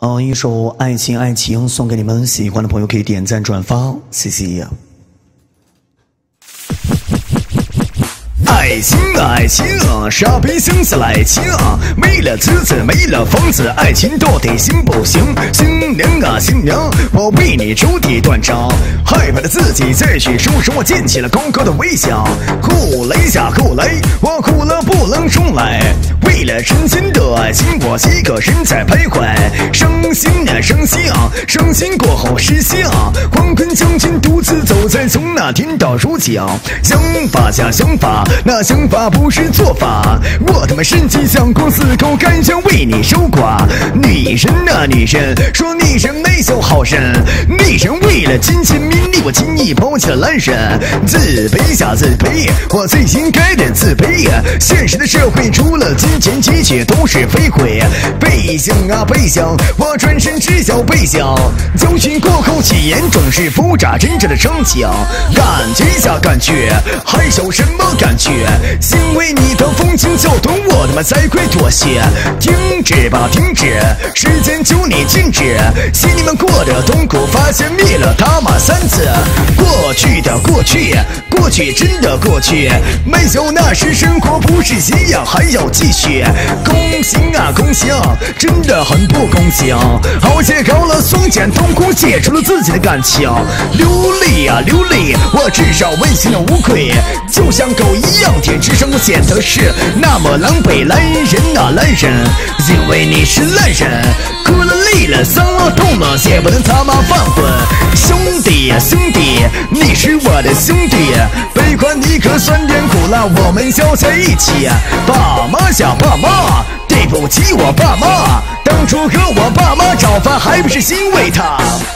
一首《爱情爱情》送给你们，喜欢的朋友可以点赞转发，谢谢。爱情啊爱情啊，傻逼想死爱情啊，没了车子没了房子，爱情到底行不行？新娘啊新娘，我为你触底断肠，害怕的自己再去收拾，我溅起了高高的微笑。后来下后来，我哭了不能重来，为了真心的爱情，我一个人在徘徊。伤心啊伤心啊，伤心过后失心啊，黄昏将军独自走在从那天到如今，想法加想法，那想法不是做法，我他妈神奇想过死口，敢想为你守寡。女人啊女人，说女人没有好人，女人为了金钱名利，我轻易抛弃了男人。自卑下自卑，我最应该的自卑。现实的社会除了金钱，一切都是废灰。背向啊背向，我转身只想背向。教训过后气焰总是复杂真正的成绩。感觉下感觉，还有什么感觉？因为你的风情躁动，我他妈才会妥协。停止吧停止，时间求你静止。心你们过的痛苦，发现灭了他妈3次。过去的过去，过去真的过去，没有那时生活不是一样，还要继续。恭喜啊恭喜啊，真的很不公平。好些高了双肩痛苦，解除了自己的感情。流泪啊流泪，我至少问心的无愧，就像狗一样舔吃生活，显得是那么狼狈。男人啊男人，因为你是烂人，哭了累了伤了痛了，也不能他妈犯浑。兄弟呀兄弟，你是我的兄弟，悲欢离合酸甜苦辣，我们笑在一起。爸妈呀爸妈，对不起我爸妈，当初和我爸妈找饭还不是因为他。